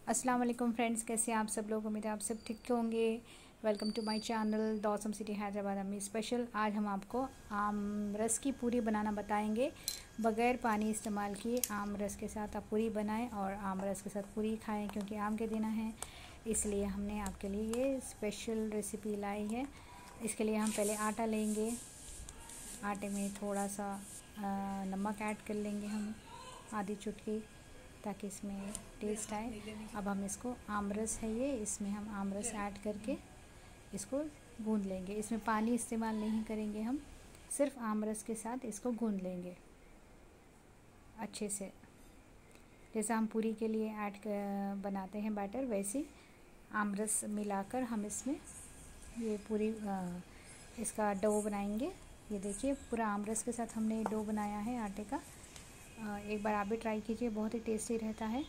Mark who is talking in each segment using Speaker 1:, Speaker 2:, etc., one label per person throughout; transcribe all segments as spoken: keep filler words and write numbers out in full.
Speaker 1: अस्सलाम वालेकुम फ्रेंड्स, कैसे हैं आप सब लोग। उम्मीद है आप सब ठीक होंगे। Welcome to my channel the awesome city Hyderabad yummy special. आज हम आपको आम रस की पूरी बनाना बताएंगे। बग़ैर पानी इस्तेमाल किए आम रस के साथ आप पूरी बनाएं और आम रस के साथ पूरी खाएं, क्योंकि आम के दिन हैं, इसलिए हमने आपके लिए ये स्पेशल रेसिपी लाई है। इसके लिए हम पहले आटा लेंगे, आटे में थोड़ा सा नमक ऐड कर लेंगे हम, आधी चुटकी, ताकि इसमें टेस्ट आए। अब हम इसको आमरस है ये, इसमें हम आमरस ऐड करके इसको गूंद लेंगे। इसमें पानी इस्तेमाल नहीं करेंगे हम, सिर्फ आमरस के साथ इसको गूंद लेंगे अच्छे से। जैसा हम पूरी के लिए ऐड बनाते हैं बैटर, वैसे आमरस मिलाकर हम इसमें ये पूरी आ, इसका डो बनाएंगे। ये देखिए, पूरा आमरस के साथ हमने डो बनाया है आटे का। एक बार आप भी ट्राई कीजिए, बहुत ही टेस्टी रहता है।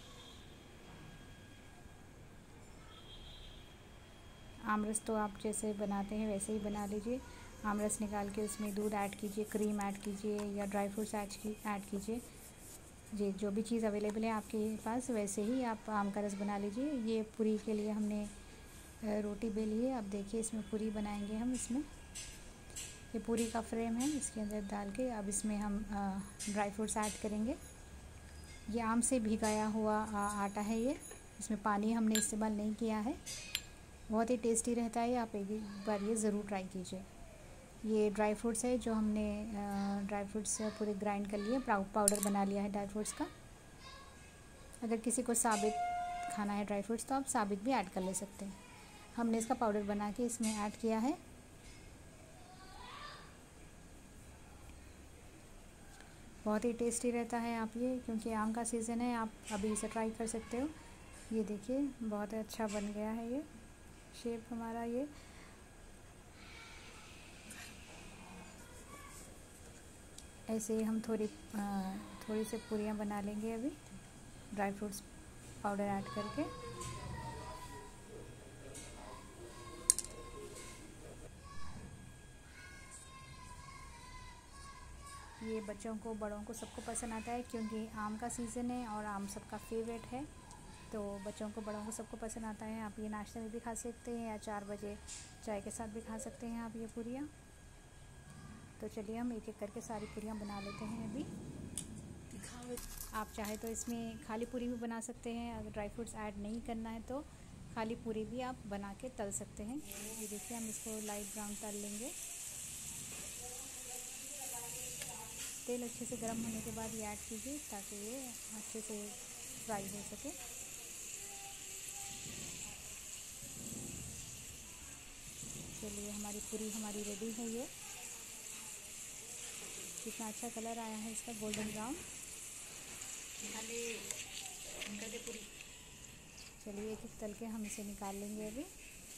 Speaker 1: आमरस तो आप जैसे बनाते हैं वैसे ही बना लीजिए। आमरस निकाल के उसमें दूध ऐड कीजिए, क्रीम ऐड कीजिए या ड्राई फ्रूट्स ऐड कीजिए। जी, जो भी चीज़ अवेलेबल है आपके पास वैसे ही आप आम का रस बना लीजिए। ये पूरी के लिए हमने रोटी बेली है। अब देखिए, इसमें पूरी बनाएंगे हम। इसमें ये पूरी का फ्रेम है, इसके अंदर डाल के अब इसमें हम ड्राई फ्रूट्स ऐड करेंगे। ये आम से भिगाया हुआ आटा है ये, इसमें पानी हमने इस्तेमाल नहीं किया है। बहुत ही टेस्टी रहता है, आप एक बार ये ज़रूर ट्राई कीजिए। ये ड्राई फ्रूट्स है जो हमने ड्राई फ्रूट्स पूरे ग्राइंड कर लिए, पाउडर बना लिया है ड्राई फ्रूट्स का। अगर किसी को साबित खाना है ड्राई फ्रूट्स तो आप साबित भी ऐड कर ले सकते हैं। हमने इसका पाउडर बना के इसमें ऐड किया है। बहुत ही टेस्टी रहता है आप ये, क्योंकि आम का सीज़न है, आप अभी इसे ट्राई कर सकते हो। ये देखिए, बहुत अच्छा बन गया है ये शेप हमारा। ये ऐसे ही हम थोड़ी थोड़ी सी पूरियाँ बना लेंगे अभी, ड्राई फ्रूट्स पाउडर ऐड करके। ये बच्चों को, बड़ों को, सबको पसंद आता है, क्योंकि आम का सीज़न है और आम सबका फेवरेट है। तो बच्चों को, बड़ों को, सबको पसंद आता है। आप ये नाश्ते में भी खा सकते हैं या चार बजे चाय के साथ भी खा सकते हैं आप ये पूरियाँ। तो चलिए हम एक एक करके सारी पूरियाँ बना लेते हैं अभी। आप चाहे तो इसमें खाली पूरी भी बना सकते हैं, अगर ड्राई फ्रूट्स ऐड नहीं करना है तो खाली पूरी भी आप बना के तल सकते हैं। ये देखिए, हम इसको लाइट ब्राउन तल लेंगे। तेल अच्छे से गर्म होने के बाद ये ऐड कीजिए, ताकि ये अच्छे से फ्राई हो सके। चलिए, हमारी पूरी हमारी रेडी है। ये कितना अच्छा कलर आया है इसका, गोल्डन ब्राउन। चलिए, एक एक तल के हम इसे निकाल लेंगे अभी।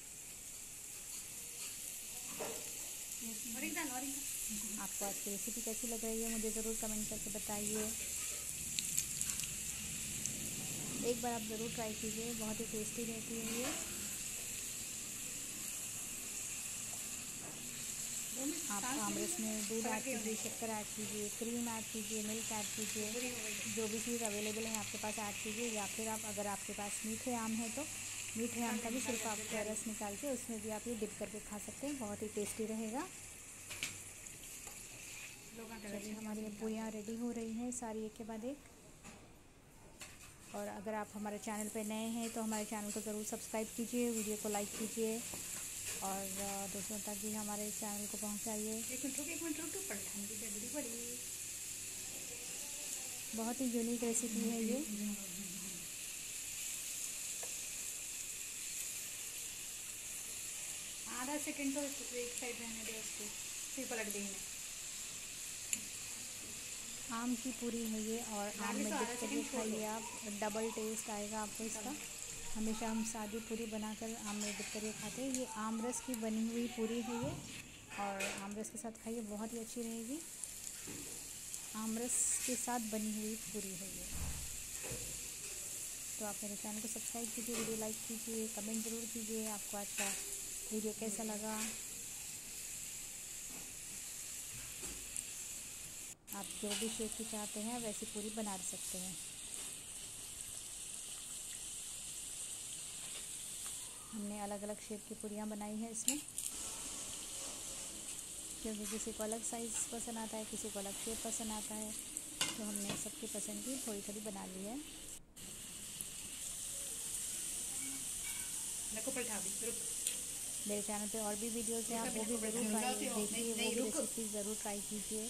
Speaker 1: आपको आज की रेसिपी कैसी लग रही है मुझे ज़रूर कमेंट करके बताइए। एक बार आप ज़रूर ट्राई कीजिए, बहुत ही टेस्टी रहती है ये। आप आमरस में दूध ऐड कीजिए, शक्कर ऐड कीजिए, क्रीम ऐड कीजिए, मिल्क ऐड कीजिए, जो भी चीज़ अवेलेबल है आपके पास ऐड कीजिए। या फिर आप, अगर आपके पास मीठे आम है तो मीठे आम का भी सिर्फ आप रस निकाल के उसमें भी आप ये डिप करके खा सकते हैं, बहुत ही टेस्टी रहेगा। चलिए, हमारी पूरियाँ रेडी हो रही हैं सारी, एक के बाद एक। और अगर आप हमारे चैनल पे नए हैं तो हमारे चैनल को ज़रूर सब्सक्राइब कीजिए, वीडियो को लाइक कीजिए और दोस्तों तक भी हमारे चैनल को पहुंचाइए। एक मिनट रुक एक मिनट रुक पड़ी पड़ी बहुत ही यूनिक रेसिपी है ये। आधा सेकंड तो एक साइड रहने दे, उसको फिर पलट देंगे। आम की पूरी है ये, और आम में डिप करके खाइए आप, डबल टेस्ट आएगा आपको इसका। हमेशा हम सादी पूरी बनाकर आम में डिप करके खाते हैं। ये आमरस की बनी हुई पूरी है ये, और आमरस के साथ खाइए, बहुत ही अच्छी रहेगी। आमरस के साथ बनी हुई पूरी है ये। तो आप मेरे चैनल को सब्सक्राइब कीजिए, वीडियो लाइक कीजिए, कमेंट ज़रूर कीजिए आपको आज का वीडियो कैसा लगा। आप जो भी शेप की चाहते हैं वैसी पूरी बना सकते हैं। हमने अलग अलग शेप की पूरियाँ बनाई हैं इसमें, क्योंकि किसी को अलग साइज़ पसंद आता है, किसी को अलग शेप पसंद आता है, तो हमने सबकी पसंद की थोड़ी थोड़ी बना ली है। मेरे चैनल पे और भी वीडियोज़ हैं, आप वो भी ज़रूर ट्राई देखिए, वो भी रेसिपीज़ ज़रूर ट्राई कीजिए।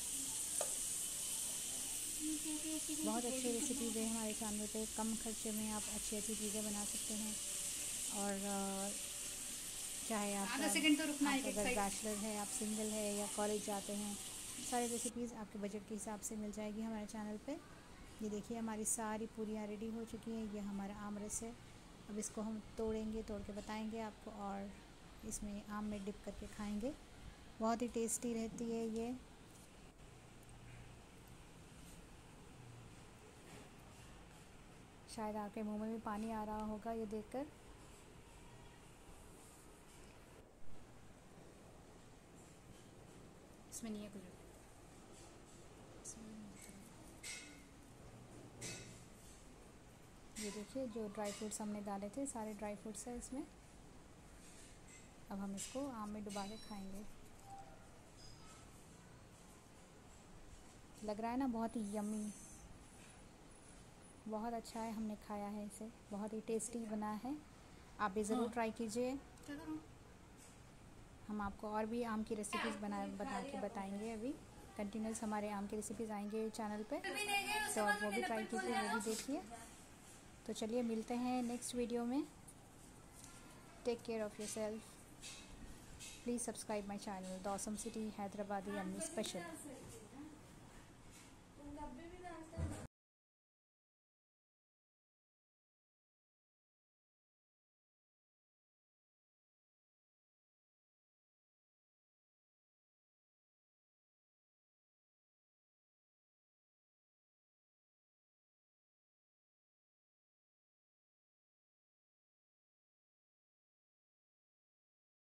Speaker 1: बहुत अच्छी रेसिपीज़ हैं हमारे चैनल पे, कम खर्चे में आप अच्छी अच्छी चीज़ें बना सकते हैं। और चाहे आप आप अगर बैचलर है, आप सिंगल है या कॉलेज जाते हैं, सारी रेसिपीज़ आपके बजट के हिसाब से मिल जाएगी हमारे चैनल पे। ये देखिए हमारी सारी पूरियाँ रेडी हो चुकी हैं। ये हमारा आम रस है। अब इसको हम तोड़ेंगे, तोड़ के बताएंगे आपको, और इसमें आम में डिप करके खाएंगे। बहुत ही टेस्टी रहती है ये। शायद आपके मुंह में भी पानी आ रहा होगा ये देखकर। इसमें नहीं है कुछ। ये देखिए जो ड्राई फ्रूट्स हमने डाले थे, सारे ड्राई फ्रूट्स हैं इसमें। अब हम इसको आम में डुबा के खाएंगे। लग रहा है ना बहुत ही यम्मी, बहुत अच्छा है। हमने खाया है इसे, बहुत ही टेस्टी बना है। आप भी ज़रूर ट्राई कीजिए। हम आपको और भी आम की रेसिपीज़ बना बना के बताएंगे। अभी कंटिन्यूस हमारे आम की रेसिपीज़ आएंगे चैनल पे, तो आप वो भी ट्राई कीजिए, वो भी देखिए। तो चलिए मिलते हैं नेक्स्ट वीडियो में। Take care of yourself. Please subscribe my channel the awesome city Hyderabadi yummy special.